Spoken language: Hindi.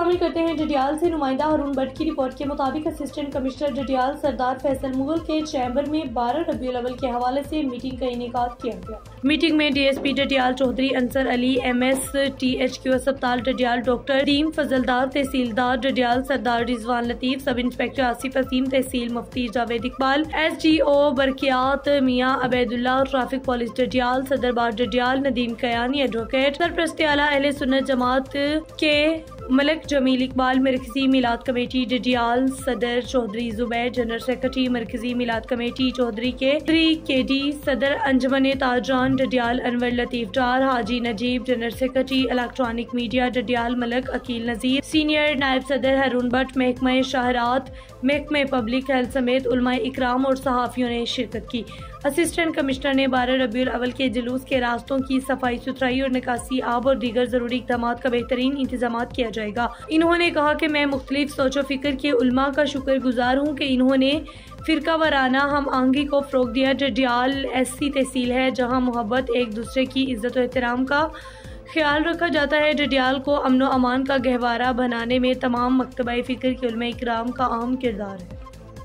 शामिल करते हैं डडियाल से नुमाइंदा हरून भट्ट की रिपोर्ट के मुताबिक असिस्टेंट कमिश्नर डडियाल सरदार फैसल मुगल के चैम्बर में 12 रबीउल अव्वल के हवाले से मीटिंग का इनेकाद किया गया। मीटिंग में DSP Dadyal Chaudhry Ansar Ali, MS THQ अस्पताल डडियाल डॉक्टर टीम फजलदार, तहसीलदार डडियाल सरदार रिजवान लतीफ, सब इंस्पेक्टर आसिफ असीम, तहसील मुफ्ती जावेद इकबाल, SDO बरकियात मियां अबैदुल्ला, ट्रैफिक पुलिस डडियाल, सदर बार डडियाल नदीम कयानी, एडवोकेट सरप्रस्त आला अहले सुन्नत जमात के मलक जमील इकबाल, मरकजी मिलाद कमेटी डडियाल सदर चौधरी जुबैर, जनरल सेक्रेटरी मरकजी मिलाद कमेटी चौधरी के KD, सदर अंजमन ताजरान Dadyal Anwar Latif Dar, Haji Najeeb, general secretary electronic media Dadyal Malak Aqeel Nazir, senior नायब सदर हरून भट्ट, महकमा शहरात, महकमा पब्लिक हेल्थ समेत उलमा इकराम और सहाफियों ने शिरकत की। असिस्टेंट कमिश्नर ने 12 रबीउल अव्वल के जुलूस के रास्तों की सफाई सुथराई और निकासी आब और दीगर जरूरी इक़दाम का बेहतरीन इंतजाम किया जाएगा। इन्होंने कहा कि मैं मुख्तलिफ सोचो फिक्र के उलमा का शुक्रगुजार हूँ कि इन्होंने फिरका वाराना हम आहंगी को फ़रोग़ दिया। डडियाल ऐसी तहसील है जहाँ मोहब्बत, एक दूसरे की इज्जत और एहतराम का ख्याल रखा जाता है। डडियाल को अमन व अमान का गहवारा बनाने में तमाम मकतबा फ़िक्र के उलमा इकराम का अहम किरदार है।